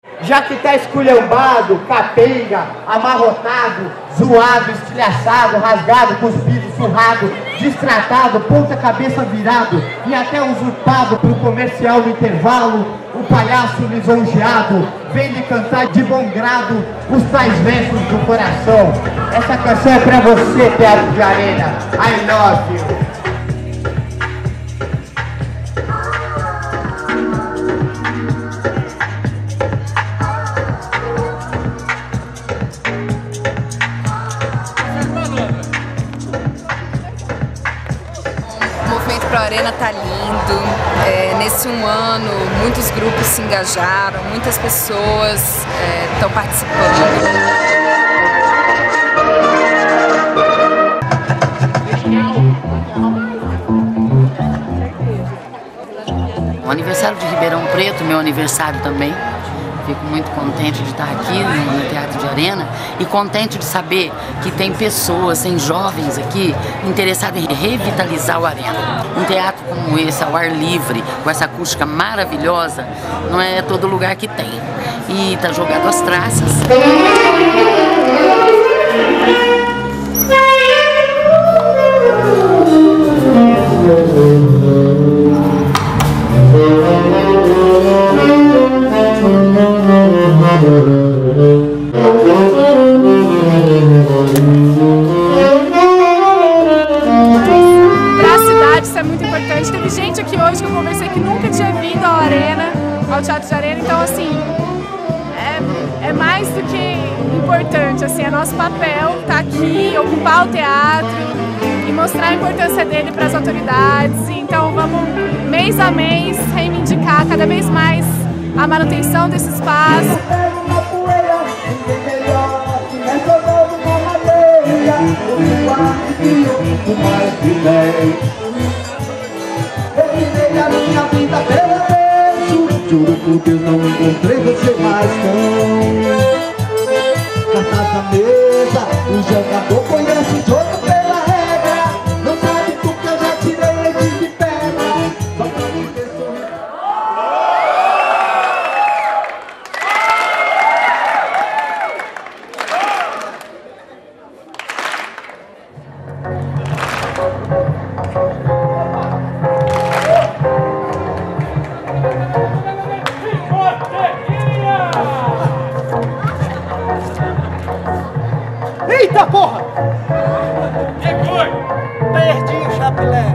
Já que tá esculhambado, capenga, amarrotado, zoado, estilhaçado, rasgado, cuspido, surrado, destratado, ponta cabeça virado e até usurpado pro comercial no intervalo, o palhaço lisonjeado vem lhe cantar de bom grado os tais versos do coração. Essa canção é pra você, Teatro de Arena. I love you. O movimento Pro Arena tá lindo. Nesse um ano, muitos grupos se engajaram, muitas pessoas estão participando. O aniversário de Ribeirão Preto, meu aniversário também. Fico muito contente de estar aqui no Teatro de Arena e contente de saber que tem pessoas, tem jovens aqui interessados em revitalizar o Arena. Um teatro como esse, ao ar livre, com essa acústica maravilhosa, não é todo lugar que tem. E está jogado às traças. Para a cidade isso é muito importante. Teve gente aqui hoje que eu conversei que nunca tinha vindo à Arena, ao Teatro de Arena, então assim, é mais do que importante, assim, é nosso papel estar aqui, ocupar o teatro e mostrar a importância dele para as autoridades. Então vamos, mês a mês, reivindicar cada vez mais a manutenção desse espaço. Juro por Deus, não encontrei você mais não. Cartas na mesa, o jogador conhece o jogo pela regra. Não sabe porque eu já tirei ele de pedra. Só pra poder sorrir. Eita porra! Que foi? Perdi o chapelé.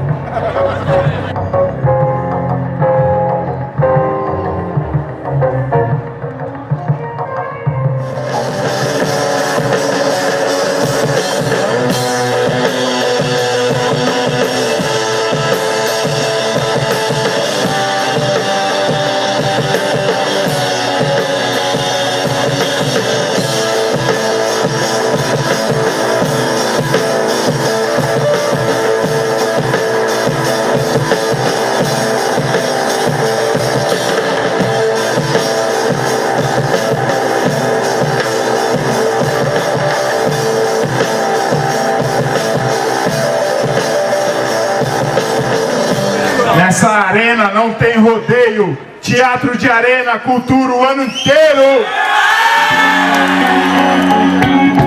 Nessa arena não tem rodeio. Teatro de Arena, cultura o ano inteiro.